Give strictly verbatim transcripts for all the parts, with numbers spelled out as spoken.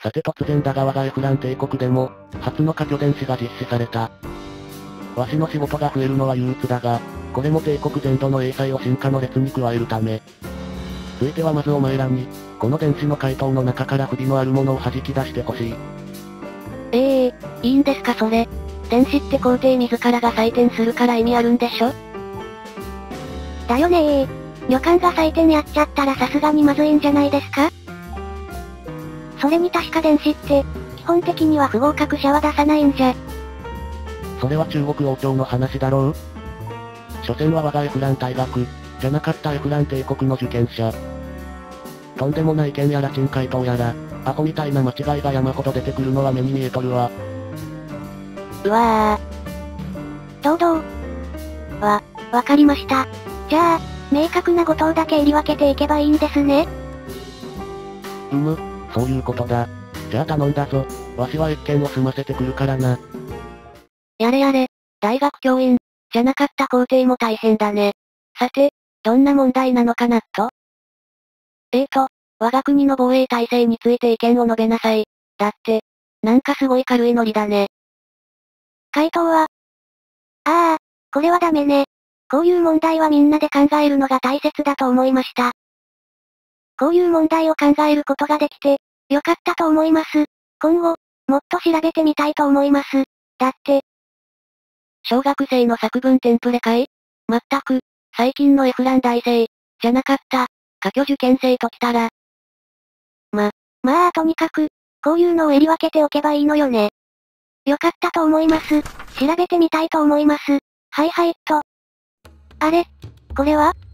さて突然だが我がエフラン帝国でも、初の可挙電子が実施された。わしの仕事が増えるのは憂鬱だが、これも帝国全土の英才を進化の列に加えるため。ついてはまずお前らに、この電子の回答の中から不備のあるものを弾き出してほしい。 ええー、いいんですかそれ。電子って皇帝自らが採点するから意味あるんでしょ？だよねー。女官が採点やっちゃったらさすがにまずいんじゃないですか？それに確か電子って、基本的には不合格者は出さないんじゃ。 それは中国王朝の話だろう？所詮は我がエフラン大学、じゃなかったエフラン帝国の受験者。とんでもない意見やら珍回答やら、アホみたいな間違いが山ほど出てくるのは目に見えとるわ。 うわぁ。堂々。わ、わかりました。じゃあ、明確なご答だけ入り分けていけばいいんですね。 うむ、そういうことだ。じゃあ頼んだぞ。わしは一件を済ませてくるからな。 やれやれ、大学教員、じゃなかった皇帝も大変だね。さて、どんな問題なのかなっと。えーと、我が国の防衛体制について意見を述べなさい。だって、なんかすごい軽いノリだね。回答は、ああ、これはダメね。こういう問題はみんなで考えるのが大切だと思いました。こういう問題を考えることができて、よかったと思います。今後、もっと調べてみたいと思います。だって、小学生の作文テンプレかい？まったく、最近のエフラン大生、じゃなかった、可挙受験生ときたら。ま、まあとにかく、こういうのを襟分けておけばいいのよね。よかったと思います。調べてみたいと思います。はいはいっと。あれ？これは？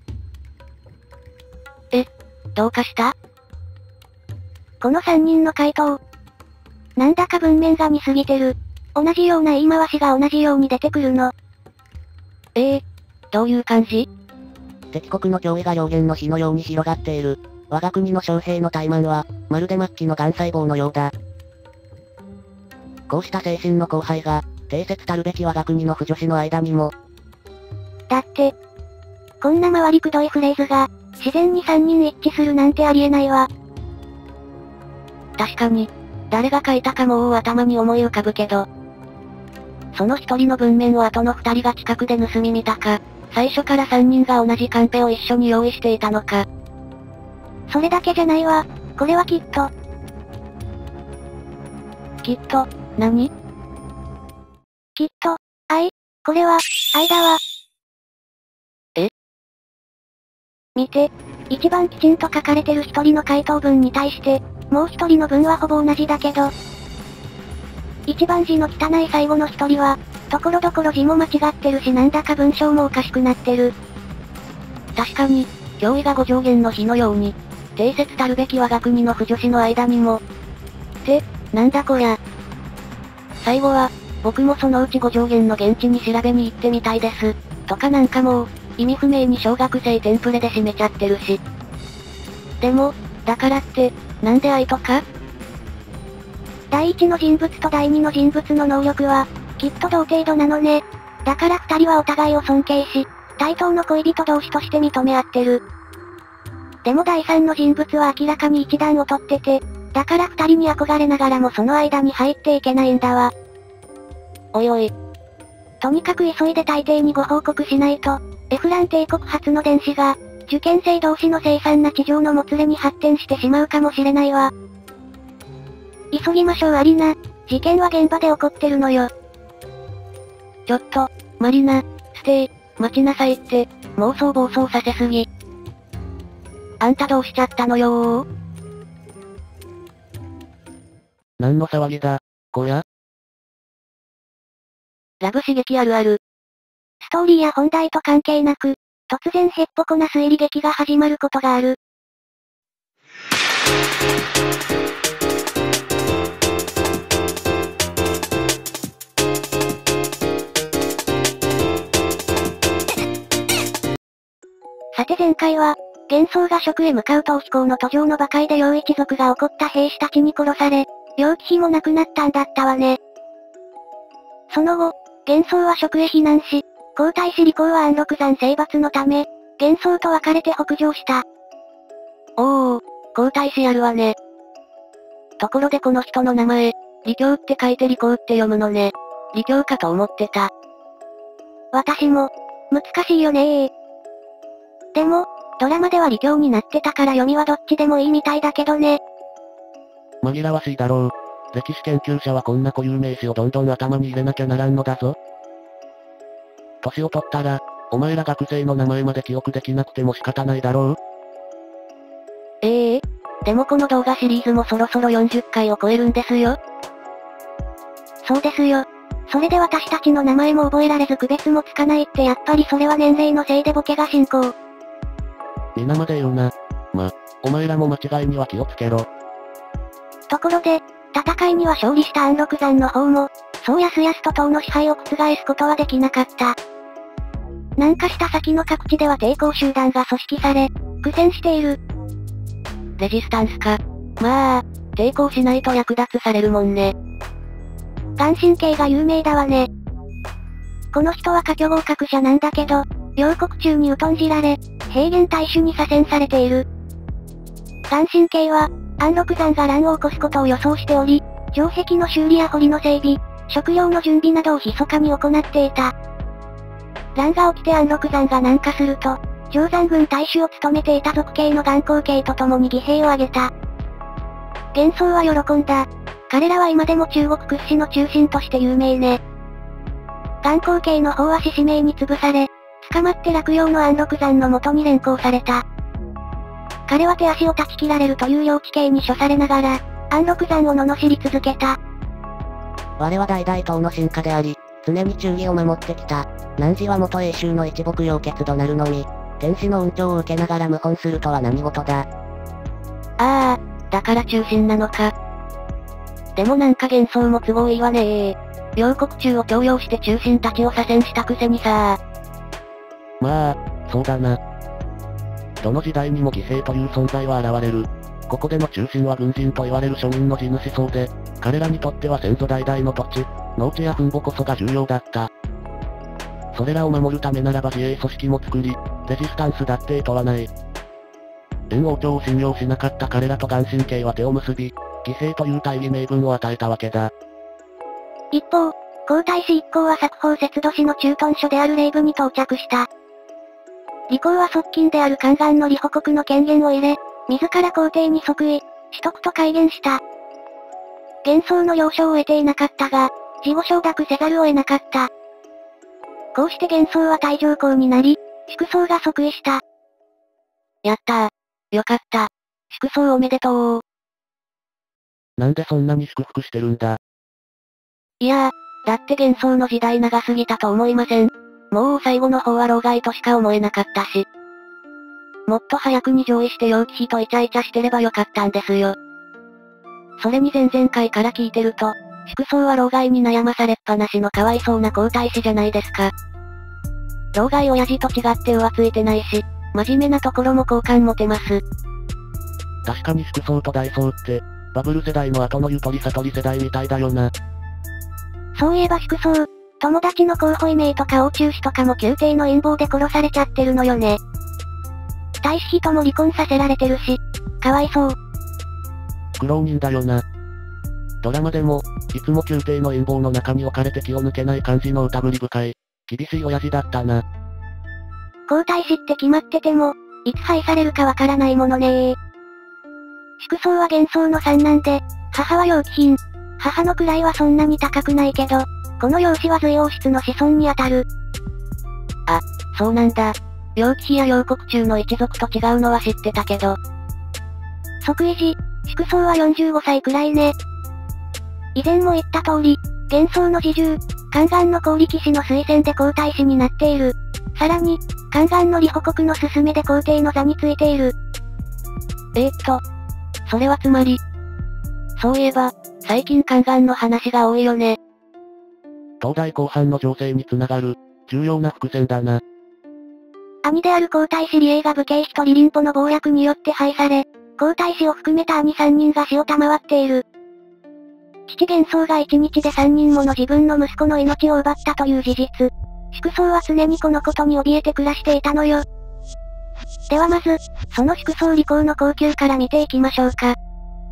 え、どうかした？このさんにんの回答。なんだか文面が似すぎてる。同じような言い回しが同じように出てくるの。ええー、どういう感じ？ 敵国の脅威が燎原の火のように広がっている。我が国の将兵の怠慢は、まるで末期の癌細胞のようだ。こうした精神の荒廃が、定説たるべき我が国の婦女子の間にも。 だって、こんな回りくどいフレーズが、自然にさんにん一致するなんてありえないわ。確かに、誰が書いたかもう頭に思い浮かぶけど。その一人の文面を後の二人が近くで盗み見たか、最初から三人が同じカンペを一緒に用意していたのか。それだけじゃないわ。これはきっと。きっと、何？きっと、愛？これは、愛だわ。 え？ 見て。一番きちんと書かれてる一人の回答文に対して、もう一人の文はほぼ同じだけど、一番字の汚い最後の一人は、ところどころ字も間違ってるしなんだか文章もおかしくなってる。 確かに、脅威が五上限の火のように、定説たるべき我が国の婦女子の間にも。って、なんだこりゃ。最後は、僕もそのうち五上限の現地に調べに行ってみたいです。とかなんかもう、意味不明に小学生テンプレで締めちゃってるし。でも、だからって、なんで愛とか？ 第一の人物と第二の人物の能力は、きっと同程度なのね。だから二人はお互いを尊敬し、対等の恋人同士として認め合ってる。でも第三の人物は明らかに一段を取ってて、だから二人に憧れながらもその間に入っていけないんだわ。 おいおい。 とにかく急いで大抵にご報告しないと、エフラン帝国初の電子が、受験生同士の凄惨な地上のもつれに発展してしまうかもしれないわ。急ぎましょうアリナ。事件は現場で起こってるのよ。 ちょっと、マリナ、ステイ、待ちなさいって、妄想暴走させすぎ。あんたどうしちゃったのよー。何の騒ぎだ、こや？ ラブ刺激あるある。ストーリーや本題と関係なく、突然へっぽこな推理劇が始まることがある。さて前回は、幻想が職へ向かう逃避行の途上の馬界で陽一族が怒った兵士たちに殺され、楊貴妃も亡くなったんだったわね。その後、幻想は職へ避難し、皇太子李光は安禄山征伐のため、幻想と別れて北上した。 おー、皇太子やるわね。 ところでこの人の名前、李強って書いて李光って読むのね。李強かと思ってた。 私も、難しいよねー。でも、ドラマでは李強になってたから読みはどっちでもいいみたいだけどね。 紛らわしいだろう。歴史研究者はこんな固有名詞をどんどん頭に入れなきゃならんのだぞ。年を取ったら、お前ら学生の名前まで記憶できなくても仕方ないだろう。 ええー、でもこの動画シリーズもそろそろよんじゅっかいを超えるんですよ。 そうですよ。それで私たちの名前も覚えられず区別もつかないってやっぱりそれは年齢のせいでボケが進行。 皆まで言うな。ま、お前らも間違いには気をつけろ。 ところで、戦いには勝利した安禄山の方も、そうやすやすと党の支配を覆すことはできなかった。南下した先の各地では抵抗集団が組織され、苦戦している。 レジスタンスか。まあ、抵抗しないと略奪されるもんね。 顔真が有名だわね。この人は可挙合格者なんだけど、両国中に疎んじられ、平原大衆に左遷されている。顔真は、安禄山が乱を起こすことを予想しており、城壁の修理や堀の整備、食料の準備などを密かに行っていた。乱が起きて安禄山が南下すると、定山軍大使を務めていた属系の元寇系と共に義兵を挙げた。幻想は喜んだ。彼らは今でも中国屈指の中心として有名ね。元寇系の方は志士命に潰され、捕まって落葉の安禄山の元に連行された。彼は手足を断ち切られるという幼稚刑に処されながら、安禄山を罵り続けた。 我は代々党の進化であり、常に忠義を守ってきた。汝は元英宗の一牧羊血となるのみ、天使の恩寵を受けながら謀反するとは何事だ。 ああ、だから中心なのか。でもなんか幻想も都合いいわねー。両国中を強要して中心たちを左遷したくせにさー。 まあ、そうだな。どの時代にも義兵という存在は現れる。ここでの中心は軍人と言われる庶民の地主層で、彼らにとっては先祖代々の土地、農地や墳墓こそが重要だった。それらを守るためならば自衛組織も作り、レジスタンスだって厭わない。元王朝を信用しなかった彼らと顔真は手を結び、義兵という大義名分を与えたわけだ。 一方、皇太子一行は作法節度市の駐屯所である霊部に到着した。李光は側近である宦官の李保国の権限を入れ、自ら皇帝に即位、取得と改元した。幻想の了承を得ていなかったが、事後承諾せざるを得なかった。こうして幻想は太上皇になり、粛宗が即位した。 やったー。よかった。粛宗おめでとう。 なんでそんなに祝福してるんだ。 いやー、だって幻想の時代長すぎたと思いません？もう最後の方は老害としか思えなかったし。もっと早くに上位して楊貴妃とイチャイチャしてればよかったんですよ。それに前々回から聞いてると、粛宗は老害に悩まされっぱなしのかわいそうな皇太子じゃないですか。老害親父と違って浮ついてないし、真面目なところも好感持てます。 確かに粛宗と大宗って、バブル世代の後のゆとり悟り世代みたいだよな。 そういえば粛宗、友達の候補名とか王中氏とかも宮廷の陰謀で殺されちゃってるのよね。大子妃とも離婚させられてるし、かわいそう。 苦労人だよな。ドラマでも、いつも宮廷の陰謀の中に置かれて気を抜けない感じの疑り深い、厳しい親父だったな。 皇太子って決まってても、いつ廃されるかわからないものねー。粛宗は幻想の三男で、母は楊貴妃。母の位はそんなに高くないけど、この楊氏は隋王室の子孫にあたる。 あ、そうなんだ。楊貴妃や楊国中の一族と違うのは知ってたけど。 即位時、粛宗はよんじゅうごさいくらいね。以前も言った通り、幻想の侍従、宦官の高力士の推薦で皇太子になっている。さらに、宦官の李保国の勧めで皇帝の座についている。 えー、っと、それはつまり、そういえば、最近宦官の話が多いよね。 東大後半の情勢につながる、重要な伏線だな。 兄である皇太子李英が武家一人林歩の謀略によって廃され、皇太子を含めた兄さんにんが死を賜っている。父幻想が一日でさんにんもの自分の息子の命を奪ったという事実。粛宗は常にこのことに怯えて暮らしていたのよ。ではまず、その粛宗李光の後宮から見ていきましょうか。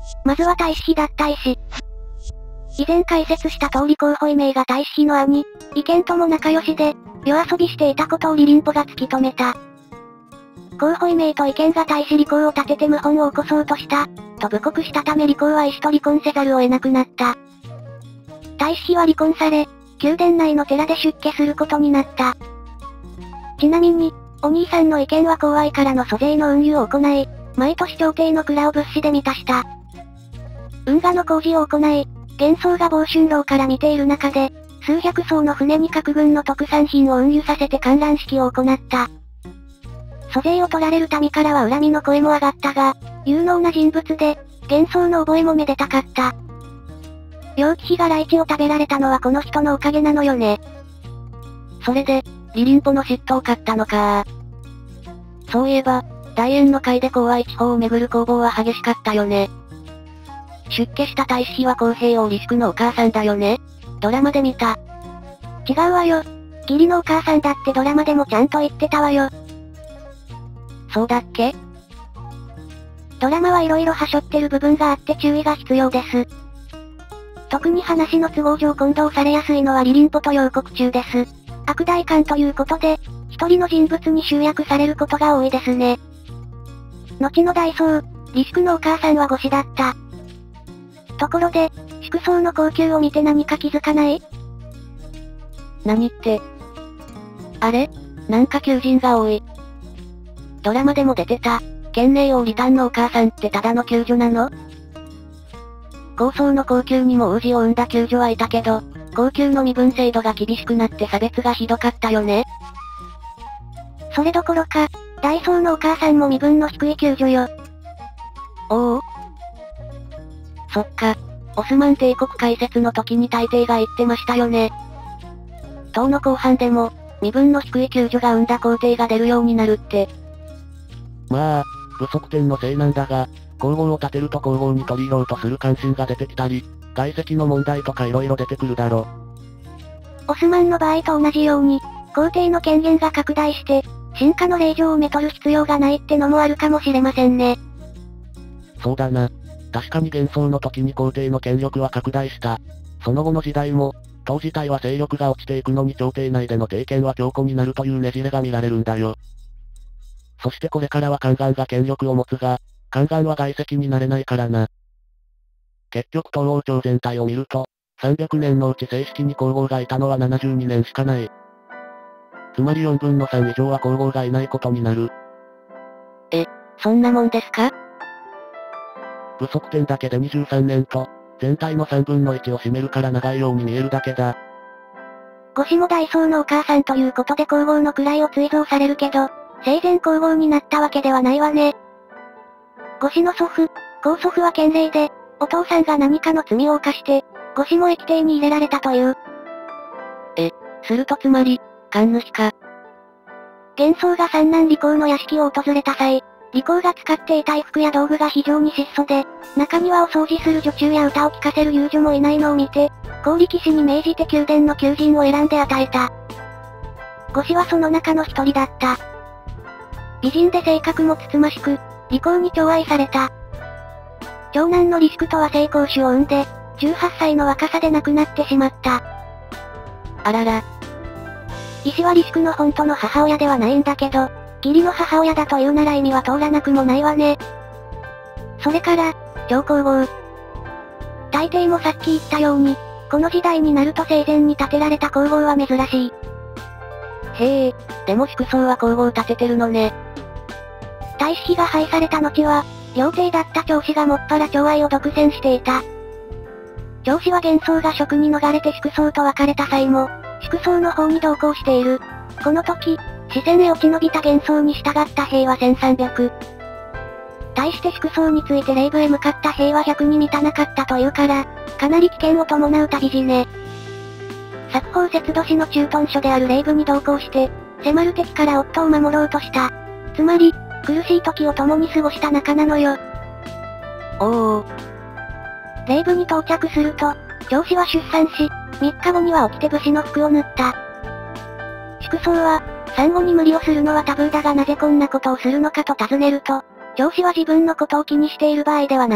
まずは大使妃だった医師。以前解説した通り候補医名が大使妃の兄、意見とも仲良しで、夜遊びしていたことをリリンポが突き止めた。候補医名と意見が大使離婚を立てて謀反を起こそうとした、と布告したため離婚は医師と離婚せざるを得なくなった。大使妃は離婚され、宮殿内の寺で出家することになった。ちなみに、お兄さんの意見は公愛からの租税の運輸を行い、毎年朝廷の蔵を物資で満たした。運河の工事を行い、幻想が房春楼から見ている中で、数百艘の船に各軍の特産品を運輸させて観覧式を行った。租税を取られる民からは恨みの声も上がったが、有能な人物で、幻想の覚えもめでたかった。楊貴妃がライチを食べられたのはこの人のおかげなのよね。 それで、リリンポの嫉妬を買ったのか。そういえば、大燕の会で広愛地方をめぐる攻防は激しかったよね。出家した大使妃は公平王李粛のお母さんだよね。ドラマで見た。 違うわよ。義理のお母さんだってドラマでもちゃんと言ってたわよ。 そうだっけ？ ドラマはいろいろはしょってる部分があって注意が必要です。特に話の都合上混同されやすいのはリリンポと予告中です。悪代官ということで、一人の人物に集約されることが多いですね。後の大僧、李粛のお母さんは護士だった。ところで、粛宗の高級を見て何か気づかない？ 何って。あれ？なんか求人が多い。ドラマでも出てた、建寧王李旦のお母さんってただの宮女なの？高層の高級にも王子を産んだ宮女はいたけど、高級の身分制度が厳しくなって差別がひどかったよね。 それどころか、大僧のお母さんも身分の低い宮女よ。 おお。そっか、オスマン帝国開設の時に大帝が言ってましたよね。唐の後半でも、身分の低い宮女が生んだ皇帝が出るようになるって。 まあ、不足点のせいなんだが、皇后を立てると皇后に取り入ろうとする関心が出てきたり、外籍の問題とか色々出てくるだろ。 オスマンの場合と同じように、皇帝の権限が拡大して、臣下の令状をめとる必要がないってのもあるかもしれませんね。 そうだな。確かに幻想の時に皇帝の権力は拡大した。その後の時代も、唐自体は勢力が落ちていくのに朝廷内での帝権は強固になるというねじれが見られるんだよ。そしてこれからは宦官が権力を持つが、宦官は外籍になれないからな。結局東王朝全体を見ると、さんびゃくねんのうち正式に皇后がいたのはななじゅうにねんしかない。つまりよんぶんのさん以上は皇后がいないことになる。 え、そんなもんですか？ 不足点だけでにじゅうさんねんと、全体のさんぶんのいちを占めるから長いように見えるだけだ。 護士も大僧のお母さんということで皇后の位を追贈されるけど、生前皇后になったわけではないわね。護士の祖父、高祖父は賢齢で、お父さんが何かの罪を犯して、護士も液体に入れられたという。 え、するとつまり、神主か。 幻想が三男李光の屋敷を訪れた際、李光が使っていた衣服や道具が非常に質素で、中にはお掃除する女中や歌を聴かせる遊女もいないのを見て、高力士に命じて宮殿の求人を選んで与えた。護士はその中の一人だった。美人で性格もつつましく、李光に寵愛された。長男の李粛とは性行種を産んで、じゅうはっさいの若さで亡くなってしまった。 あらら。 医師は李粛の本当の母親ではないんだけど、義理の母親だというなら意味は通らなくもないわね。それから、上皇后。大抵もさっき言ったように、この時代になると生前に建てられた皇后は珍しい。 へえ、でも粛宗は皇后を建ててるのね。 大使妃が廃された後は、料亭だった長子がもっぱら寵愛を独占していた。長子は幻想が職に逃れて粛宗と別れた際も、粛宗の方に同行している。この時、四川へ落ち延びた幻想に従った兵はせんさんびゃく。対して粛宗について霊部へ向かった兵はひゃくに満たなかったというから、かなり危険を伴う旅路ね。作法節度師の駐屯所である霊部に同行して、迫る敵から夫を守ろうとした。つまり、苦しい時を共に過ごした仲なのよ。 おお。 霊部に到着すると、長子は出産し、みっかごには起きて武士の服を塗った。粛宗は、産後に無理をするのはタブーだがなぜこんなことをするのかと尋ねると、長子は自分のことを気にしている場合ではない。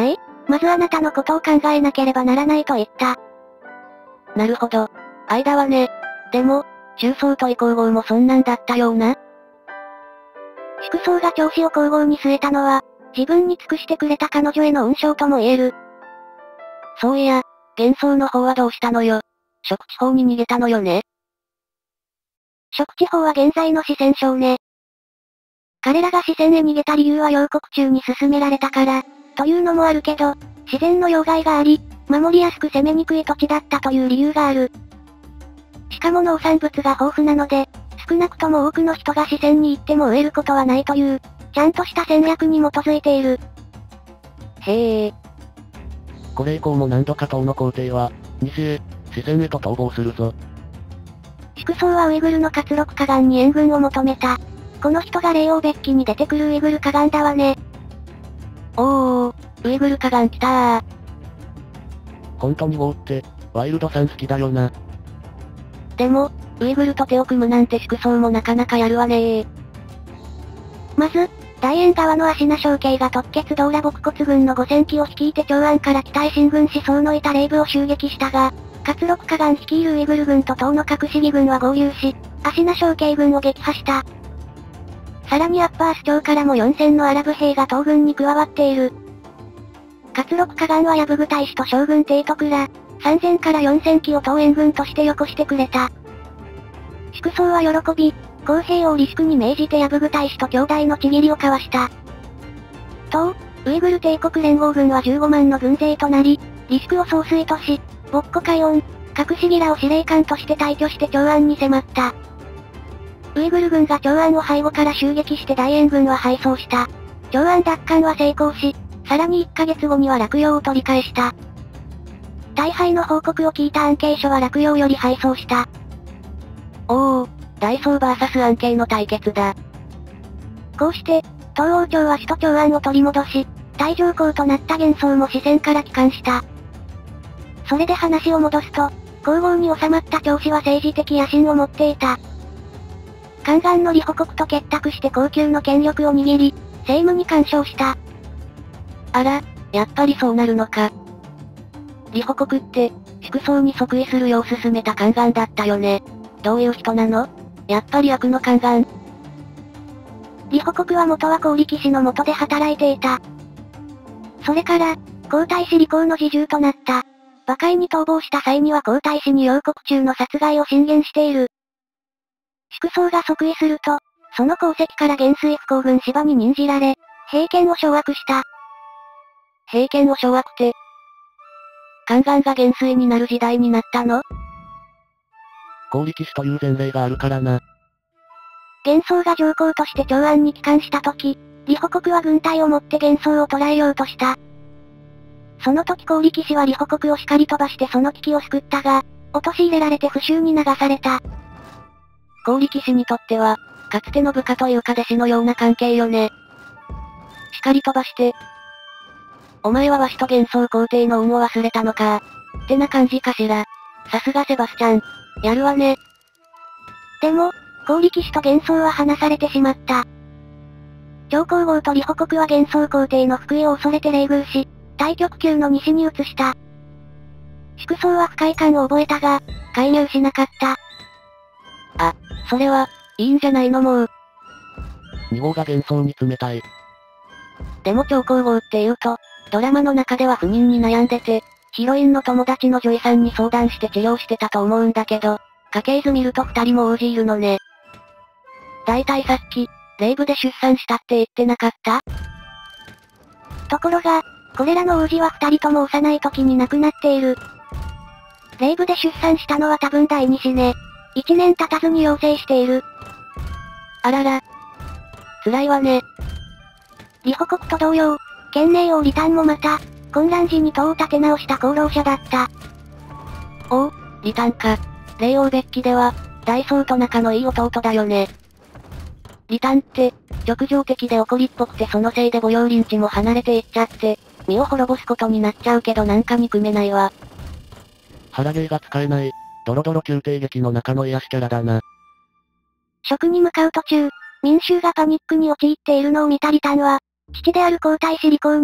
まずあなたのことを考えなければならないと言った。 なるほど。間はね。でも、中層と意皇后もそんなんだったような。 粛宗が調子を皇后に据えたのは、自分に尽くしてくれた彼女への恩賞とも言える。 そういや、幻想の方はどうしたのよ。食地方に逃げたのよね。 食地方は現在の四川省ね。彼らが四川へ逃げた理由は陽国中に進められたから、というのもあるけど、自然の要害があり、守りやすく攻めにくい土地だったという理由がある。しかも農産物が豊富なので、少なくとも多くの人が四川に行っても飢えることはないという、ちゃんとした戦略に基づいている。 へえ。 これ以降も何度か唐の皇帝は、西へ、四川へと逃亡するぞ。 粛宗はウイグルの活禄河岸に援軍を求めた。この人が霊王別記に出てくるウイグル河岸だわね。 おー、ウイグル河岸来たー。 ほんとにゴーって、ワイルドさん好きだよな。 でも、ウイグルと手を組むなんて粛宗もなかなかやるわねー。 まず、大円側の芦名将警が特決道羅牧骨軍のごせんきを率いて長安から北へ進軍し宋のいた霊部を襲撃したが、活禄河岸率いるウイグル軍と唐の隠し義軍は合流し、芦名将警軍を撃破した。さらにアッパース朝からもよんせんのアラブ兵が唐軍に加わっている。活禄河岸はヤブグ大使と将軍提督ら、さんぜんからよんせんきを唐援軍としてよこしてくれた。粛宗は喜び、公平をリスクに命じてヤブグ大使と兄弟のちぎりを交わした。唐、ウイグル帝国連合軍はじゅうごまんの軍勢となり、リスクを総帥とし、ボッコ海音、隠しギラを司令官として退去して長安に迫った。ウイグル軍が長安を背後から襲撃して大円軍は敗走した。長安奪還は成功し、さらにいっかげつごには洛陽を取り返した。大敗の報告を聞いた安慶書は洛陽より敗走した。 おー、大宋 ブイエス 安慶の対決だ。 こうして、東王朝は首都長安を取り戻し、太上皇となった幻想も四川から帰還した。それで話を戻すと、皇后に収まった長子は政治的野心を持っていた。宦官の李保国と結託して高級の権力を握り、政務に干渉した。 あら、やっぱりそうなるのか。李保国って、粛宗に即位するよう勧めた宦官だったよね。どういう人なの？やっぱり悪の宦官。 李保国は元は高力士の下で働いていた。それから、皇太子李光の侍従となった。馬界に逃亡した際には皇太子に陽国中の殺害を進言している。粛宗が即位すると、その功績から元帥不行軍芝に任じられ、兵権を掌握した。 兵権を掌握って、宦官が元帥になる時代になったの？ 高力士という前例があるからな。 元宗が上皇として長安に帰還した時、李保国は軍隊を持って元宗を捕らえようとした。その時高力士は李保国を叱り飛ばしてその危機を救ったが、陥れられて不臭に流された。 高力士にとっては、かつての部下というか弟子のような関係よね。叱り飛ばして、お前はわしと幻想皇帝の恩を忘れたのか。ってな感じかしら。さすがセバスチャン。やるわね。 でも、高力士と幻想は離されてしまった。上皇后と李保国は幻想皇帝の福井を恐れて冷遇し、太極宮の西に移した。粛宗は不快感を覚えたが、介入しなかった。 あ、それは、いいんじゃないのもう。 に号が幻想に冷たい。 でも超皇后って言うと、ドラマの中では不妊に悩んでて、ヒロインの友達の女医さんに相談して治療してたと思うんだけど、家系図見ると二人も王子いるのね。だいたいさっき、霊部で出産したって言ってなかった？ ところが、これらの王子は二人とも幼い時に亡くなっている。霊部で出産したのは多分第二子ね。一年経たずに陽性している。 あらら。辛いわね。 李保国と同様、建寧王李旦もまた、混乱時に党を立て直した功労者だった。 おお、李旦か。霊王別記では、大宋と仲のいい弟だよね。李旦って、直情的で怒りっぽくてそのせいで御用林地も離れていっちゃって、身を滅ぼすことになっちゃうけどなんか憎めないわ。 腹芸が使えない、ドロドロ宮廷劇の中の癒しキャラだな。 職に向かう途中、民衆がパニックに陥っているのを見た李旦は、父である皇太子李光に、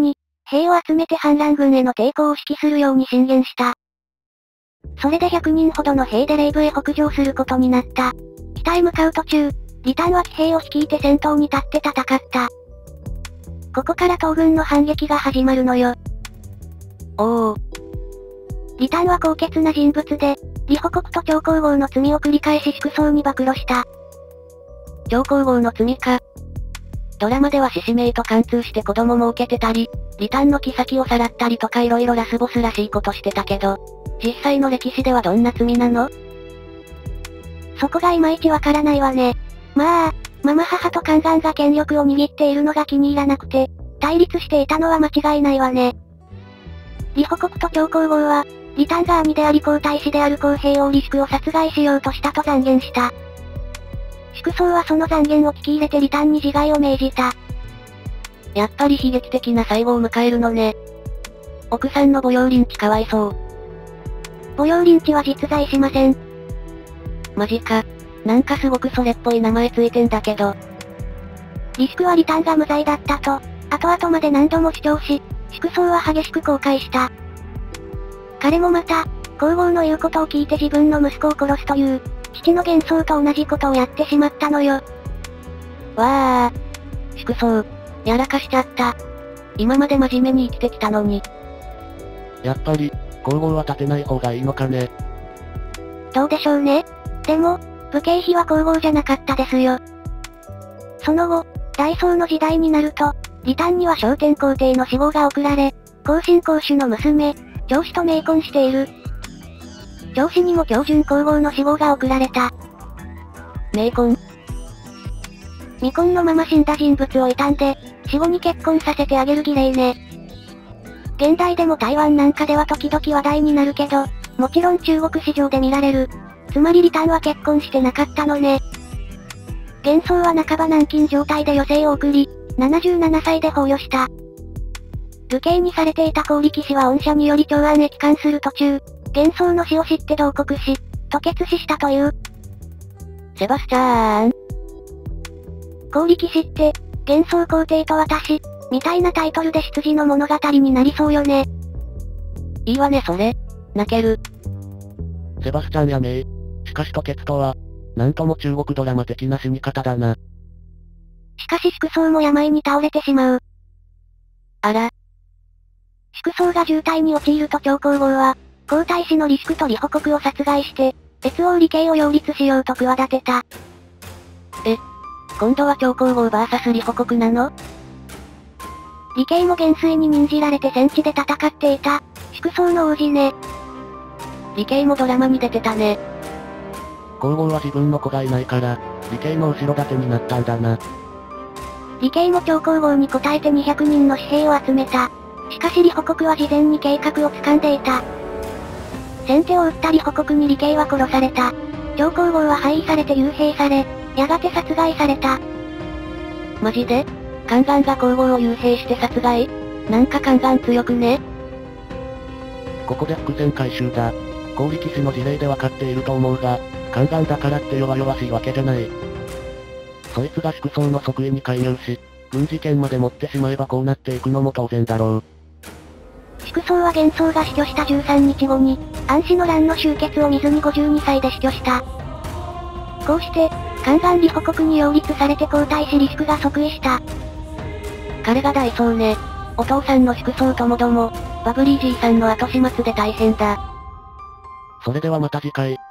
兵を集めて反乱軍への抵抗を指揮するように進言した。それでひゃくにんほどの兵でレイブへ北上することになった。北へ向かう途中、リタンは騎兵を率いて先頭に立って戦った。ここから東軍の反撃が始まるのよ。 おお。 リタンは高潔な人物で、李保国と長江郷の罪を繰り返し粛宗に暴露した。 長江郷の罪か。ドラマでは獅子鳴と貫通して子供儲けてたり、リタンの妃をさらったりとか色々ラスボスらしいことしてたけど、実際の歴史ではどんな罪なの？ そこがいまいちわからないわね。まあ、ママ母と宦官が権力を握っているのが気に入らなくて、対立していたのは間違いないわね。李保国と長江郷は、リタンが兄であり皇太子である公平王李粛を殺害しようとしたと讒言した。粛宗はその讒言を聞き入れてリタンに自害を命じた。 やっぱり悲劇的な最後を迎えるのね。奥さんの母養リンチかわいそう。 母養リンチは実在しません。 マジか。なんかすごくそれっぽい名前ついてんだけど。 李粛はリタンが無罪だったと、後々まで何度も主張し、粛宗は激しく後悔した。彼もまた、皇后の言うことを聞いて自分の息子を殺すという、父の幻想と同じことをやってしまったのよ。 わー。粛宗、やらかしちゃった。今まで真面目に生きてきたのに。 やっぱり、皇后は立てない方がいいのかね。 どうでしょうね。でも、武家妃は皇后じゃなかったですよ。その後、大宋の時代になると、リタンには昇天皇帝の死亡が贈られ、皇親皇主の娘、長子と冥婚している。長子にも恭順皇后の死亡が贈られた。 冥婚？ 未婚のまま死んだ人物を悼んで、死後に結婚させてあげる儀礼ね。現代でも台湾なんかでは時々話題になるけど、もちろん中国市場で見られる。つまりリタンは結婚してなかったのね。幻想は半ば軟禁状態で余生を送り、ななじゅうななさいで崩御した。流刑にされていた高力士は恩赦により長安へ帰還する途中、幻想の死を知って同国し、吐血死したという。 セバスチャーン。 高力士って、幻想皇帝と私、みたいなタイトルで出自の物語になりそうよね。 いいわねそれ。泣ける。 セバスチャンやめい。しかし吐血とは、なんとも中国ドラマ的な死に方だな。 しかし粛宗も病に倒れてしまう。 あら。 粛宗が渋滞に陥ると長江郷は、皇太子の李粛と李保国を殺害して、越王李慶を擁立しようと企てた。 え、今度は長江郷 ブイエス 李保国なの？ 李慶も元帥に任じられて戦地で戦っていた、粛宗の王子ね。 李慶もドラマに出てたね。 皇后は自分の子がいないから、李慶の後ろ盾になったんだな。 李慶も長江郷に応えてにひゃくにんの私兵を集めた。しかし李保国は事前に計画を掴んでいた。先手を打った李保国に李慶は殺された。長江郷は廃位されて幽閉され、やがて殺害された。 マジで？宦官が皇后を幽閉して殺害？なんか宦官強くね？ ここで伏線回収だ。高力士の事例でわかっていると思うが、宦官だからって弱々しいわけじゃない。そいつが粛宗の即位に介入し、軍事権まで持ってしまえばこうなっていくのも当然だろう。 粛宗は幻想が死去したじゅうさんにちごに、安史の乱の終結を見ずにごじゅうにさいで死去した。こうして、宦官李保国に擁立されて皇太子李粛が即位した。 彼が大宋ね。お父さんの粛宗ともども、バブリーじいさんの後始末で大変だ。 それではまた次回。